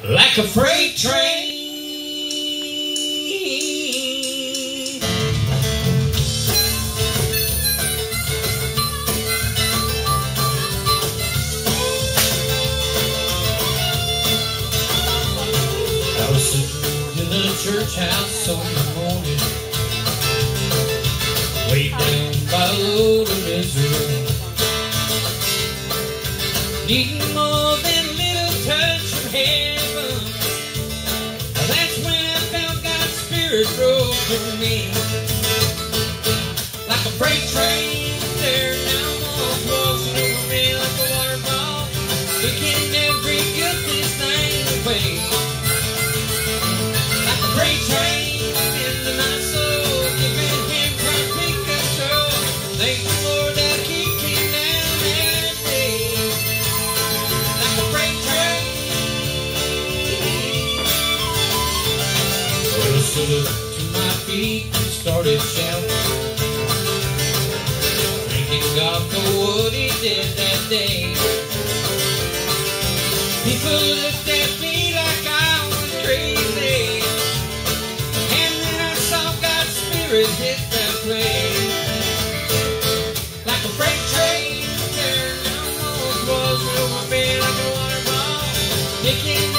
like a freight train. I was sitting in a church house on the morning, way down by the load of Missouri, needing more than a little touch from heaven. That's when I felt God's Spirit broke through me. Like a freight train, there now almost walking over me like a waterfall, taking every guiltless thing away. Like a freight train into my soul, giving Him complete control. Thank the Lord that He came down that day. Like a freight train. Well, I stood up to my feet and started shouting, thanking God for what He did that day. People looked at me like I was crazy, and then I saw God's Spirit hit that place. Like a freight train, there almost was over me like a waterfall, taking